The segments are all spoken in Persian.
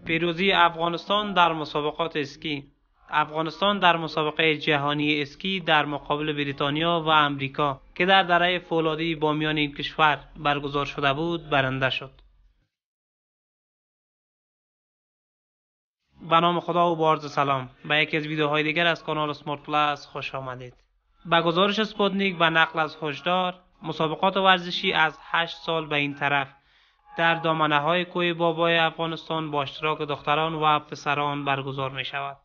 پیروزی افغانستان در مسابقات اسکی. افغانستان در مسابقه جهانی اسکی در مقابل بریتانیا و امریکا که در دره فولادی بامیان این کشور برگزار شده بود برنده شد. به نام خدا و با عرض سلام به یکی از ویدیوهای دیگر از کانال اسمارت پلاس خوش آمدید. به گزارش اسپوتنیک به نقل از هشدار، مسابقات ورزشی از 8 سال به این طرف در دامنه های کوه بابای افغانستان با اشتراک دختران و پسران برگزار می شود.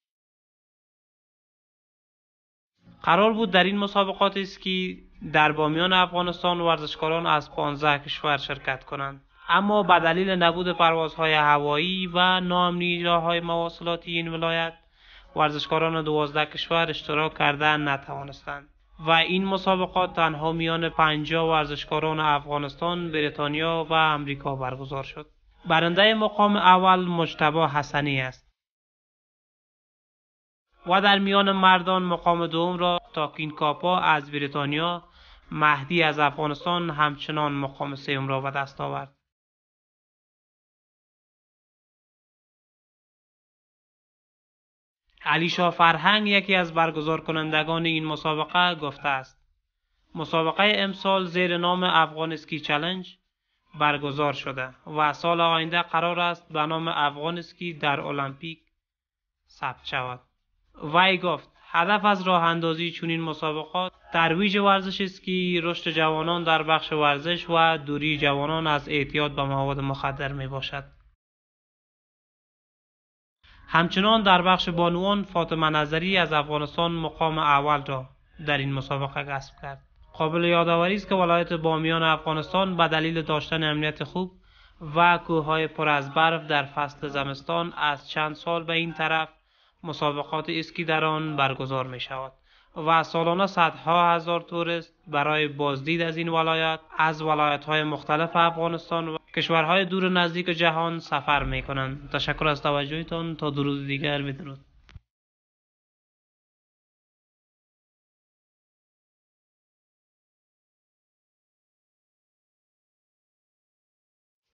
قرار بود در این مسابقات اسکی در بامیان افغانستان ورزشکاران از 15 کشور شرکت کنند، اما به دلیل نبود پروازهای هوایی و ناامنی راههای مواصلاتی این ولایت ورزشکاران 12 کشور اشتراک کرده نتوانستند و این مسابقات تنها میان 50 ورزشکاران افغانستان، بریتانیا و امریکا برگزار شد. برنده مقام اول مجتبی حسنی است و در میان مردان مقام دوم را تاکین کاپا از بریتانیا، مهدی از افغانستان همچنان مقام سوم را به دست آورد. علی شاه فرهنگ یکی از برگزار کنندگان این مسابقه گفته است: مسابقه امسال زیر نام افغان اسکی چالش برگزار شده و سال آینده قرار است به نام افغان اسکی در المپیک ثبت شود. وی گفت هدف از راه اندازی چنین مسابقات ترویج ورزش اسکی، رشد جوانان در بخش ورزش و دوری جوانان از اعتیاد به مواد مخدر می باشد. همچنان در بخش بانوان فاطمه نظری از افغانستان مقام اول را در این مسابقه کسب کرد. قابل یادآوری است که ولایت بامیان افغانستان به دلیل داشتن امنیت خوب و کوههای پر از برف در فصل زمستان از چند سال به این طرف مسابقات اسکی در آن برگزار می شود و سالانه صدها هزار توریست برای بازدید از این ولایت از ولایت‌های مختلف افغانستان و کشورهای دور نزدیک جهان سفر می کنند. تشکر از توجهتان. تا درود دیگر، بدرود.